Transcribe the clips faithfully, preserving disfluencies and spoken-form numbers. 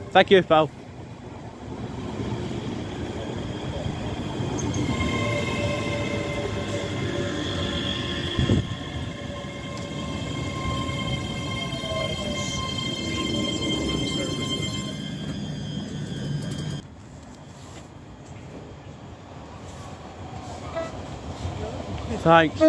Thank you, pal. Thanks.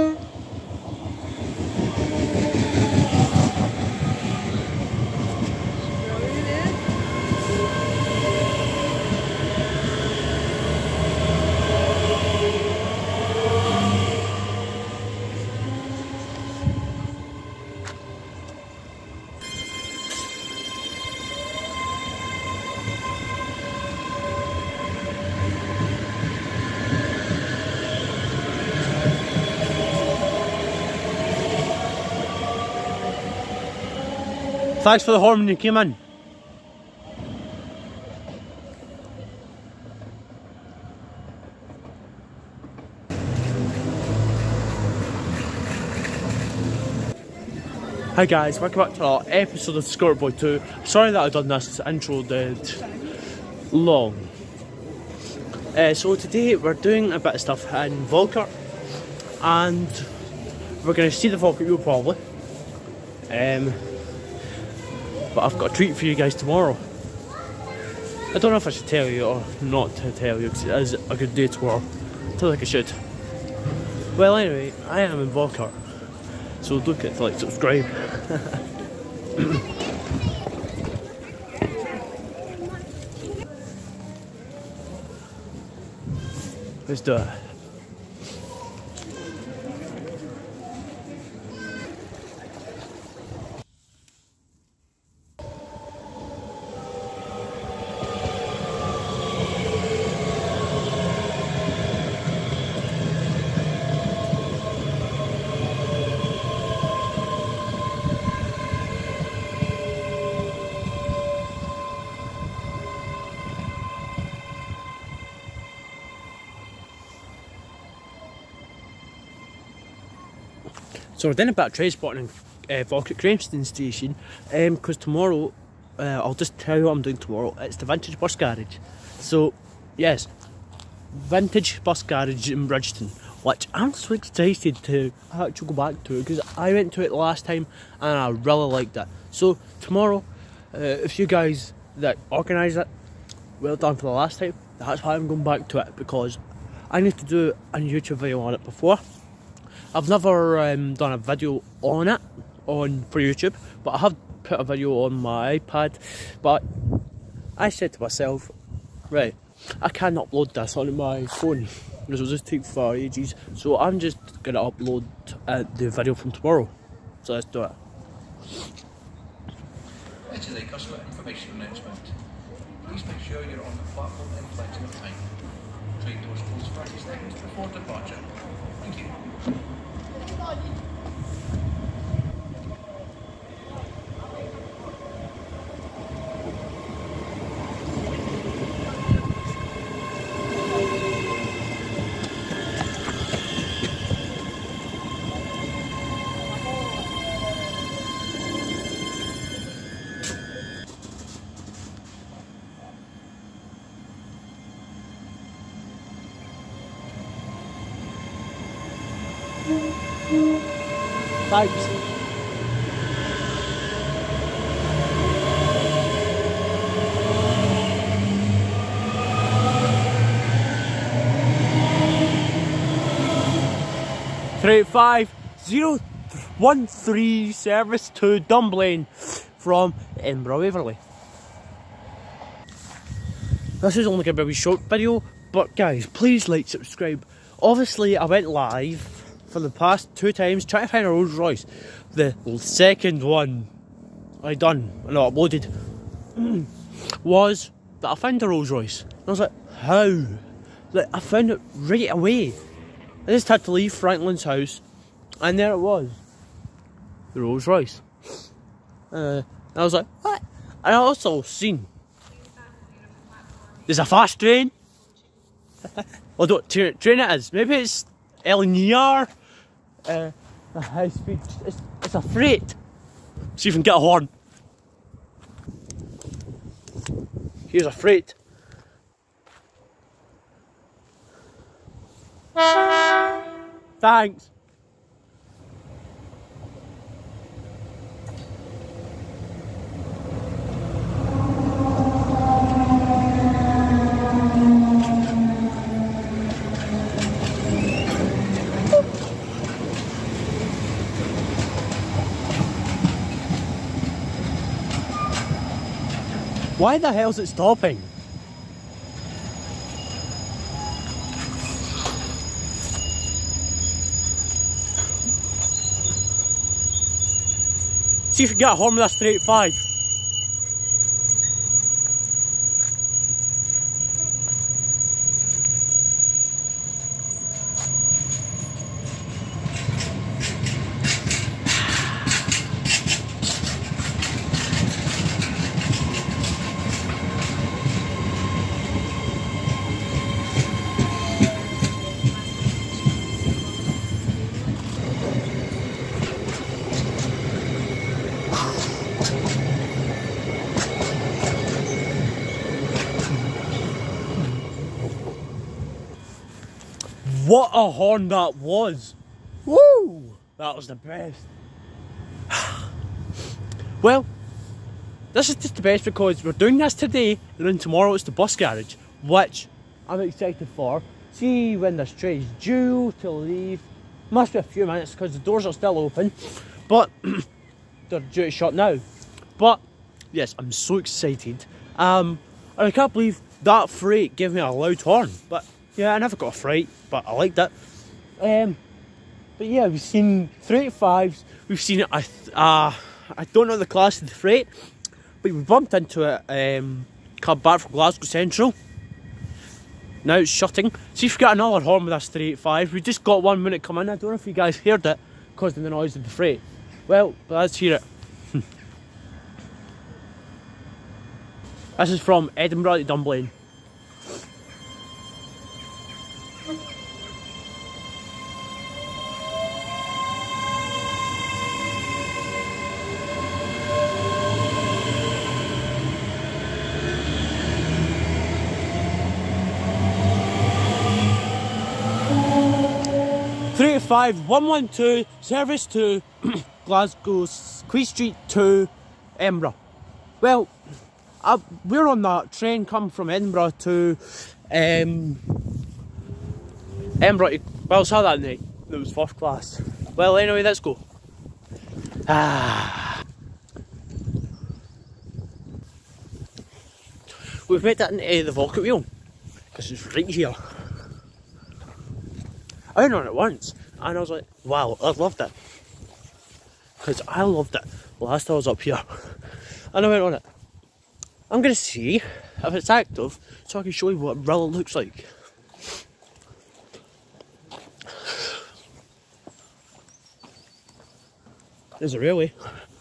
Thanks for the horn when you came in. Hi guys, welcome back to our episode of Scooter Boy two. Sorry that I've done this intro dead long. Uh, so today we're doing a bit of stuff in Volkert, and we're going to see the Volkert Mule probably. Um, but I've got a treat for you guys tomorrow. I don't know if I should tell you or not to tell you because it is a good day tomorrow. I feel like I should. Well anyway, I am in Volkert. So don't forget to like, subscribe. Let's do it. So we're doing a bit of trade spotting in uh, Volkert Graveston Station, because um, tomorrow, uh, I'll just tell you what I'm doing tomorrow. It's the Vintage Bus Garage. So, yes, Vintage Bus Garage in Bridgeton, which I'm so excited to actually go back to, because I went to it last time and I really liked it. So tomorrow, uh, if you guys that organise it, well done for the last time. That's why I'm going back to it, because I need to do a YouTube video on it before. I've never um, done a video on it on for YouTube, but I have put a video on my iPad. But I said to myself, right, I can't upload this on my phone because it'll just take for ages. So I'm just gonna upload uh, the video from tomorrow. So let's do it. This is a customer information announcement. Please make sure you're on the platform in plenty of time. Train doors close thirty seconds before departure. Thank you. Thanks. Three five zero one three service to Dunblane from Edinburgh Waverley. This is only going to be a wee short video, but guys, please like, subscribe. Obviously, I went live for the past two times trying to find a Rolls Royce. The second one I done and I uploaded was that I found a Rolls Royce. And I was like, how? Like, I found it right away. I just had to leave Franklin's house and there it was, the Rolls Royce. Uh, and I was like, what? And I also seen there's a fast train. Well, don't train, train it is. Maybe it's L N E R. Uh, a high speed. It's, it's a freight. See if we can get a horn. Here's a freight. Thanks. Why the hell is it stopping? See if you can get a horn with a straight five. What a horn that was! Woo! That was the best. Well, this is just the best because we're doing this today and then tomorrow it's the bus garage, which I'm excited for. See when this train is due to leave. Must be a few minutes because the doors are still open, but they're due to shut now. But yes, I'm so excited. Um, and I can't believe that freight gave me a loud horn, but yeah, I never got a fright, but I liked it. Um, but yeah, we've seen three eighty-fives. We've seen it. I uh, I don't know the class of the freight, but we bumped into it. Um, come back from Glasgow Central. Now it's shutting. See if we get another horn with us three eighty-five. We just got one when it come in. I don't know if you guys heard it because of the noise of the freight. Well, but let's hear it. This is from Edinburgh to Dunblane. three eighty-five, one one two, service to Glasgow, Quay Street to Edinburgh. Well, uh, we're on that train come from Edinburgh to um, Edinburgh to, well, I saw that night. It was first class. Well, anyway, let's go. Ah. We've made that into the Volkit wheel because it's right here. I went on it once and I was like, wow, I loved it. Because I loved it last time I was up here. And I went on it. I'm going to see if it's active so I can show you what it really looks like. There's a railway.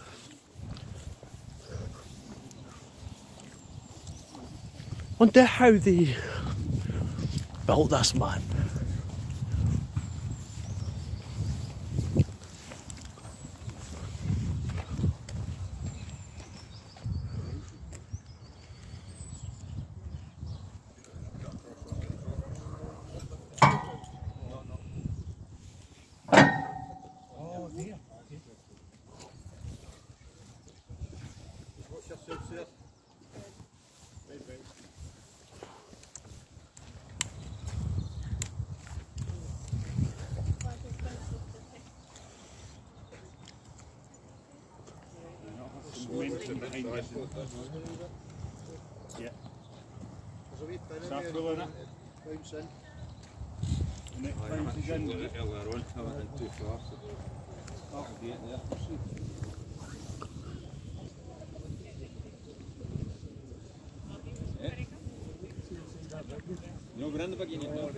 Wonder how they built this, man. Yeah. Start pulling it. Bounce in. The next bounce in. Earlier on, I went in too far. Oh, get there. No, we're in the beginning now.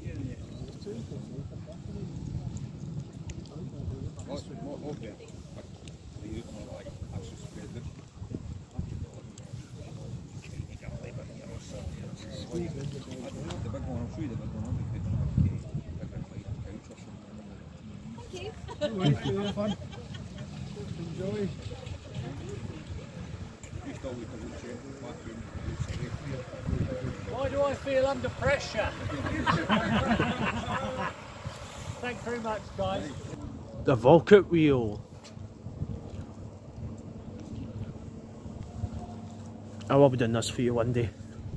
Okay. The big one, I'll show you the big one. Okay. Have fun. Enjoy. Just always a wheelchair, bathroom, Why do I feel under pressure? Thanks very much, guys. The Volkert wheel. I will be doing this for you one day.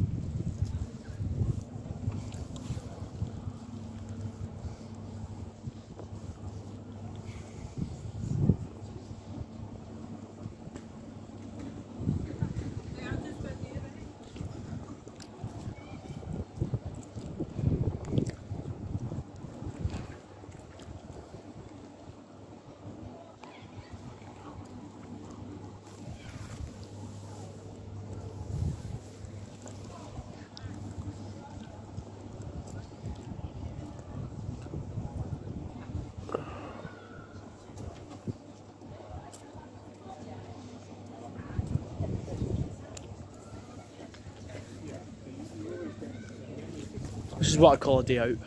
This is what I call a day out.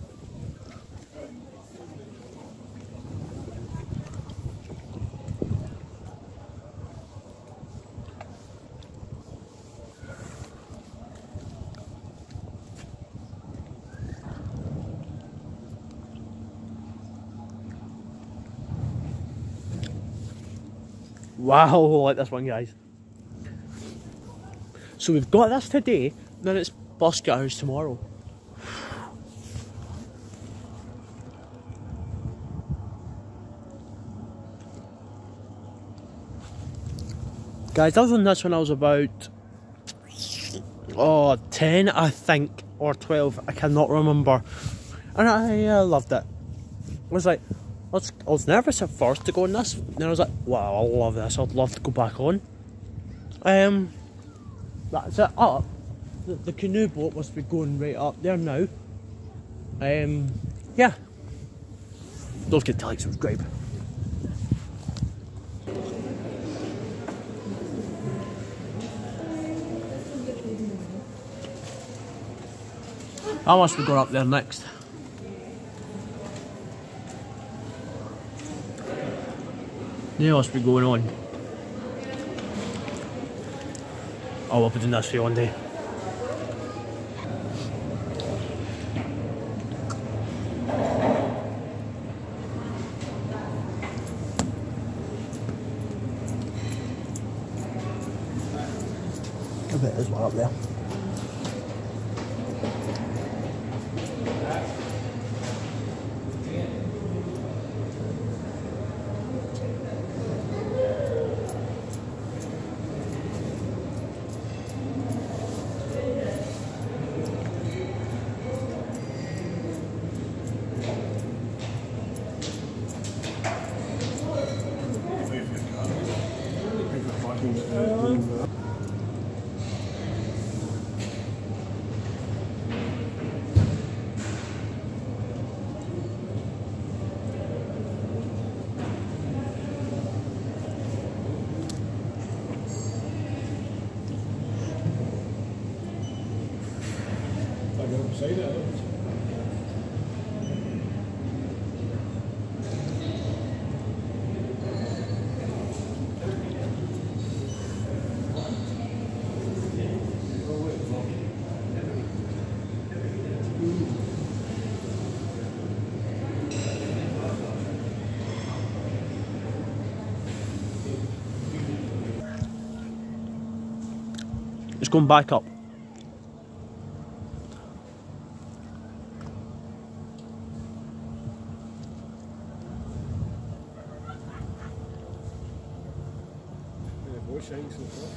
Wow, I like this one, guys. So we've got this today, then it's buskers tomorrow. Guys, I've done this when I was about oh ten, I think, or twelve. I cannot remember, and I uh, loved it. I was like, I was, I was nervous at first to go on this. Then I was like, wow, I love this. I'd love to go back on. Um, that's it up. The, the canoe boat must be going right up there now. Um, yeah. Don't forget to like, subscribe. I must be going up there next. Yeah, must be going on. Oh, I'll be doing this for you one day. I bet there's one up there. Say that. It's going back up. Shines so far.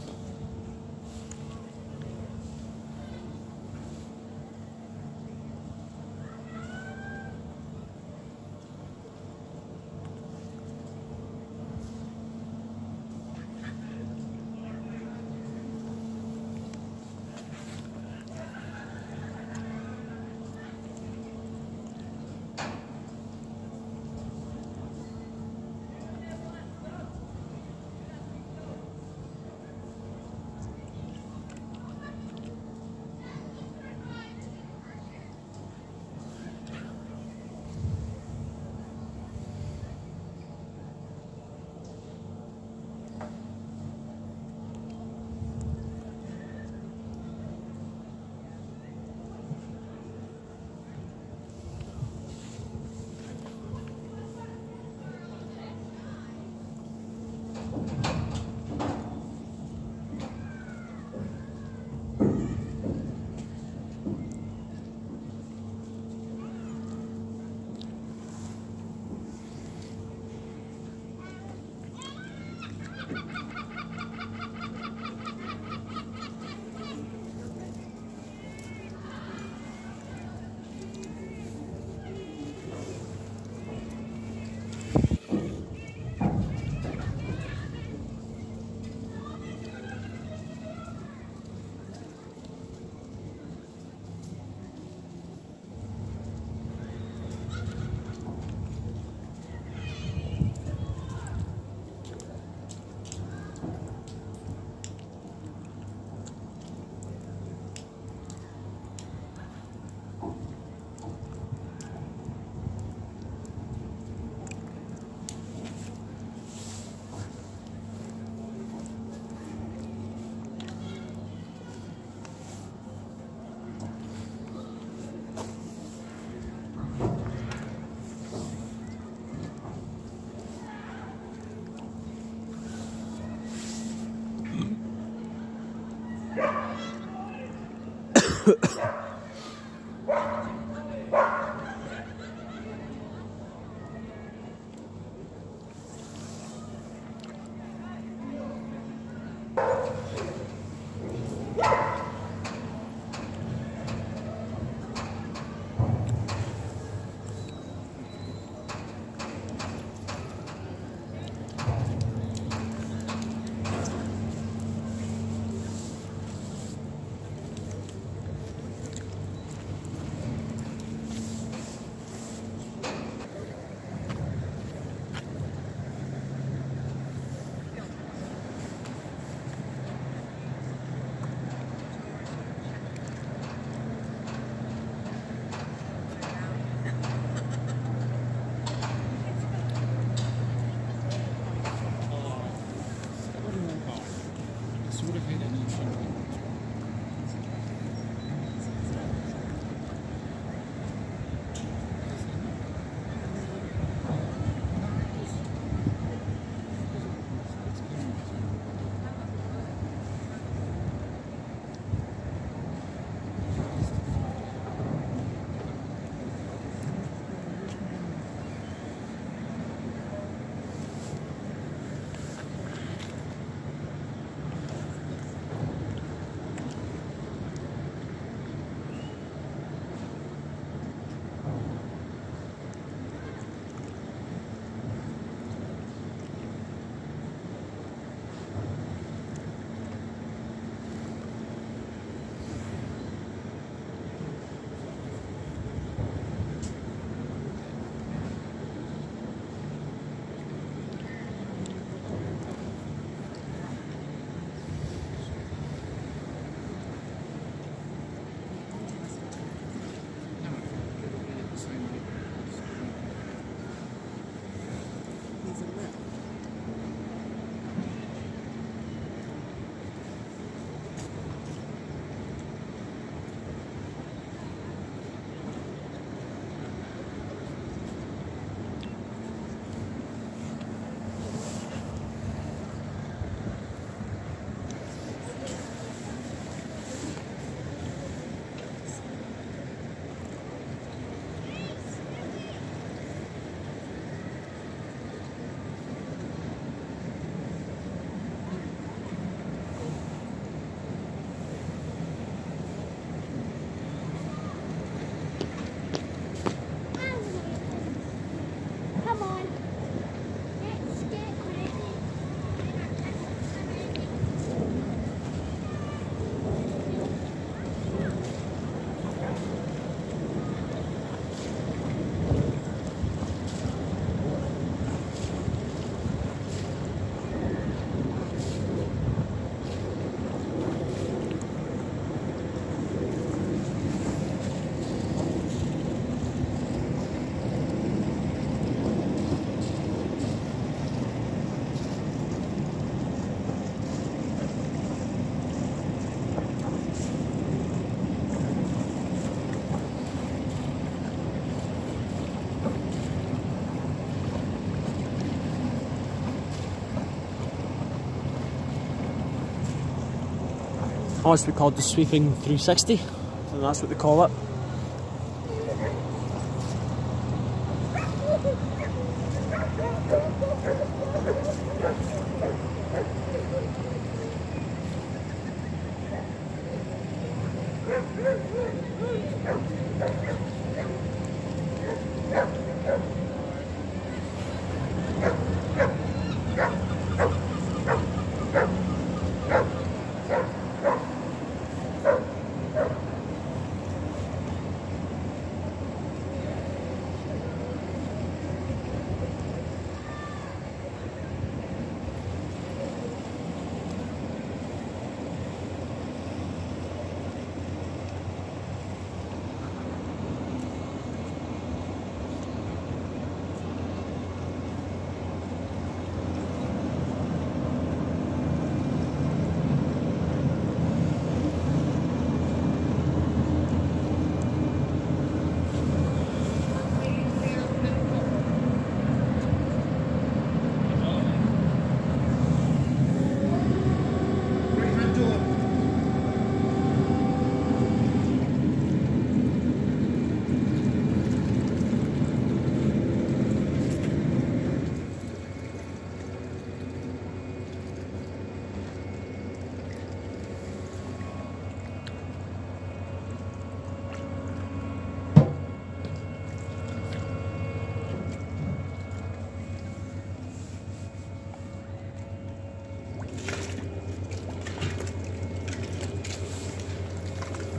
Oh, it's called the sweeping three sixty, and that's what they call it.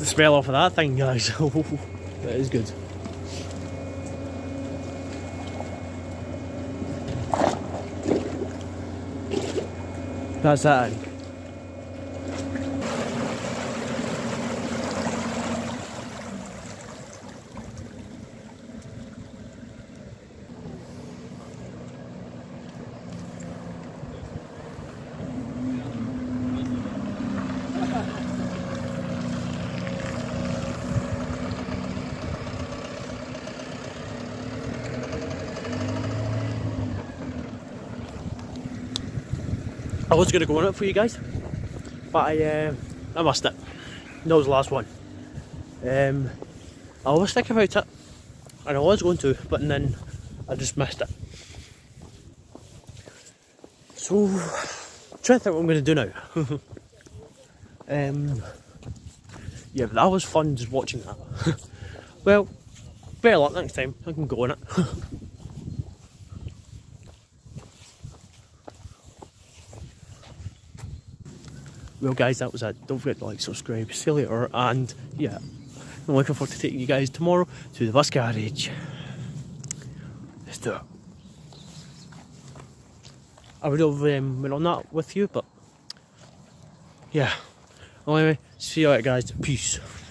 the smell off of that thing, guys. That is good. That's that. I was going to go on it for you guys, but I uh, I missed it. That was the last one. Um, I was thinking about it, and I was going to, but then I just missed it. So, I'm trying to think what I'm going to do now. um, yeah, but that was fun just watching that. Well, better luck next time. I can go on it. Well guys, that was it. Don't forget to like, subscribe, see you later, and yeah, I'm looking forward to taking you guys tomorrow to the bus garage. Let's do it. I would have um, been on that with you, but yeah. Well, anyway, see you later guys. Peace.